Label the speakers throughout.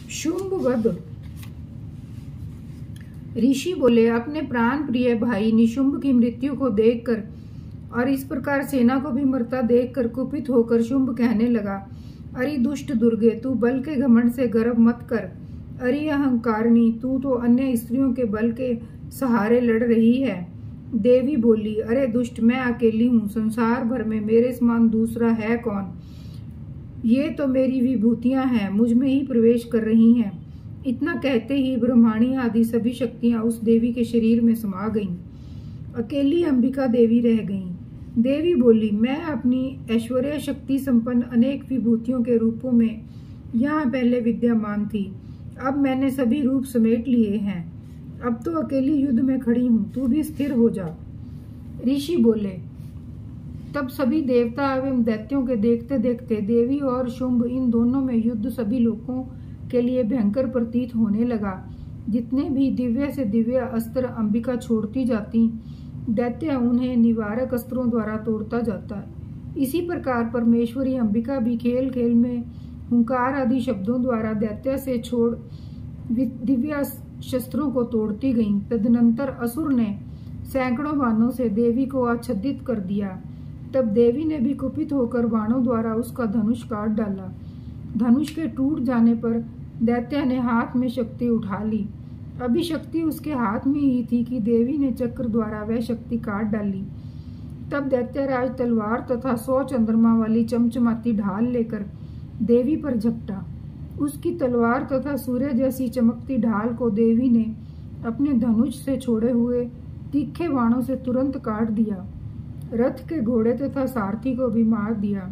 Speaker 1: शुंभ वध। ऋषि बोले, अपने प्राण प्रिय भाई निशुंभ की मृत्यु को देखकर और इस प्रकार सेना को भी मरता देखकर कुपित होकर शुंभ कहने लगा, अरे दुष्ट दुर्गे, तू बल के घमंड से गर्व मत कर। अरे अहंकारणी, तू तो अन्य स्त्रियों के बल के सहारे लड़ रही है। देवी बोली, अरे दुष्ट, मैं अकेली हूँ, संसार भर में मेरे समान दूसरा है कौन। ये तो मेरी विभूतियां हैं, मुझ में ही प्रवेश कर रही हैं। इतना कहते ही ब्रह्माणी आदि सभी शक्तियां उस देवी के शरीर में समा गईं। अकेली अंबिका देवी रह गईं। देवी बोली, मैं अपनी ऐश्वर्य शक्ति संपन्न अनेक विभूतियों के रूपों में यहाँ पहले विद्यमान थी, अब मैंने सभी रूप समेट लिए हैं। अब तो अकेली युद्ध में खड़ी हूँ, तू भी स्थिर हो जा। ऋषि बोले, तब सभी देवता एवं दैत्यों के देखते देखते देवी और शुंभ इन दोनों में युद्ध सभी लोगों के लिए भयंकर प्रतीत होने लगा। जितने भी दिव्य से दिव्य अस्त्र अंबिका छोड़ती जाती, दैत्य उन्हें निवारक अस्त्रों द्वारा तोड़ता जाता। इसी प्रकार परमेश्वरी अंबिका भी खेल खेल में हुंकार आदि शब्दों द्वारा दैत्य से छोड़ दिव्य शस्त्रों को तोड़ती गईं। तदनंतर असुर ने सैकड़ों बाणों से देवी को आच्छादित कर दिया। तब देवी ने भी कुपित होकर बाणों द्वारा उसका धनुष काट डाला। धनुष के टूट जाने पर दैत्य ने हाथ में शक्ति उठा ली। अभी शक्ति उसके हाथ में ही थी कि देवी ने चक्र द्वारा वह शक्ति काट डाली। तब दैत्यराज तलवार तथा 100 चंद्रमा वाली चमचमाती ढाल लेकर देवी पर झपटा। उसकी तलवार तथा सूर्य जैसी चमकती ढाल को देवी ने अपने धनुष से छोड़े हुए तीखे बाणों से तुरंत काट दिया। रथ के घोड़े तथा सारथी को भी मार दिया।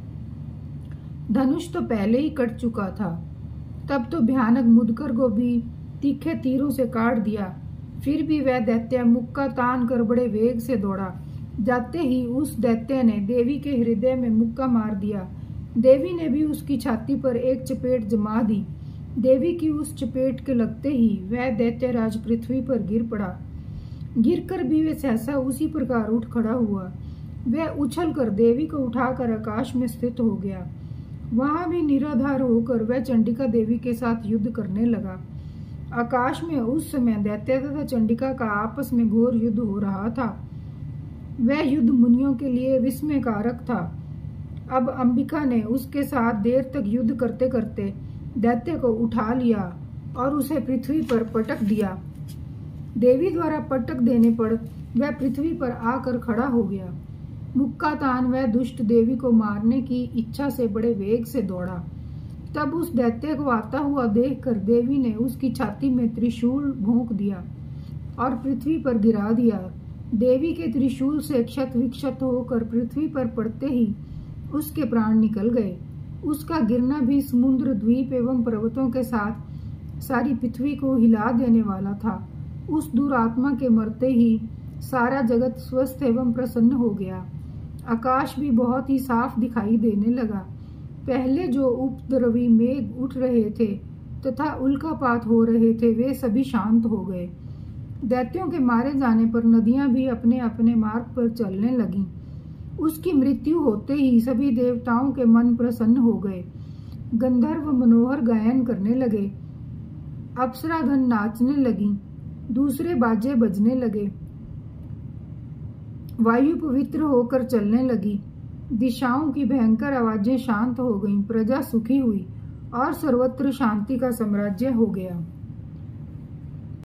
Speaker 1: धनुष तो पहले ही कट चुका था। तब तो भयानक मुदकर को भी तीखे तीरों से काट दिया। फिर भी वह दैत्य मुक्का तान कर बड़े वेग से दौड़ा। जाते ही उस दैत्य ने देवी के हृदय में मुक्का मार दिया। देवी ने भी उसकी छाती पर एक चपेट जमा दी। देवी की उस चपेट के लगते ही वह दैत्यराज पृथ्वी पर गिर पड़ा। गिरकर भी वह सहसा उसी प्रकार उठ खड़ा हुआ। वह उछलकर देवी को उठाकर आकाश में स्थित हो गया। वहां भी निराधार होकर वह चंडिका देवी के साथ युद्ध करने लगा। आकाश में उस समय दैत्य तथा चंडिका का आपस में घोर युद्ध हो रहा था। वह युद्ध मुनियों के लिए विस्मयकारक था। अब अंबिका ने उसके साथ देर तक युद्ध करते करते दैत्य को उठा लिया और उसे पृथ्वी पर पटक दिया। देवी द्वारा पटक देने पर वह पृथ्वी पर आकर खड़ा हो गया। मुक्का तान वह दुष्ट देवी को मारने की इच्छा से बड़े वेग से दौड़ा। तब उस दैत्य को आता हुआ देखकर देवी ने उसकी छाती में त्रिशूल भोंक दिया और पृथ्वी पर गिरा दिया। देवी के त्रिशूल से क्षत विक्षत होकर पृथ्वी पर पड़ते ही उसके प्राण निकल गए। उसका गिरना भी समुद्र, द्वीप एवं पर्वतों के साथ सारी पृथ्वी को हिला देने वाला था। उस दुरात्मा के मरते ही सारा जगत स्वस्थ एवं प्रसन्न हो गया। आकाश भी बहुत ही साफ दिखाई देने लगा। पहले जो उपद्रवी मेघ उठ रहे थे तथा उल्कापात हो रहे थे, वे सभी शांत हो गए। दैत्यों के मारे जाने पर नदियां भी अपने अपने मार्ग पर चलने लगीं। उसकी मृत्यु होते ही सभी देवताओं के मन प्रसन्न हो गए। गंधर्व मनोहर गायन करने लगे, अप्सरागण नाचने लगी, दूसरे बाजे बजने लगे, वायु पवित्र होकर चलने लगी, दिशाओं की भयंकर आवाजें शांत हो गईं, प्रजा सुखी हुई और सर्वत्र शांति का साम्राज्य हो गया।